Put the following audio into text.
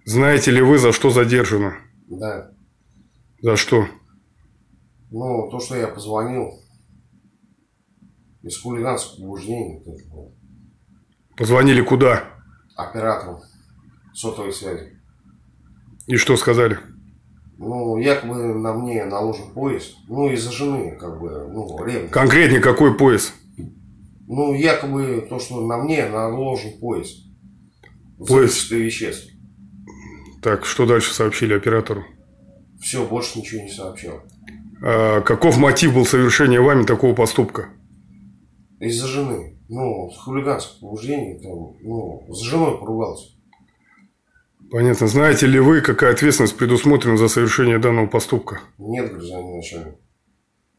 Знаете ли вы, за что задержано? Да. За что? Ну, то, что я позвонил из хулиганского побуждения Позвонили куда? оператору сотовой связи. И что сказали? Ну, якобы на мне наложен поиск. Ну, из-за жены, как бы, ревность. Конкретнее какой пояс? Ну, якобы то, что на мне наложен поиск. Поиск. Веществ. Так, что дальше сообщили оператору? Все, больше ничего не сообщал. А каков мотив был совершения вами такого поступка? Из-за жены. Ну, с хулиганского побуждения, с женой поругался. Понятно. Знаете ли вы, какая ответственность предусмотрена за совершение данного поступка? Нет, гражданин начальник.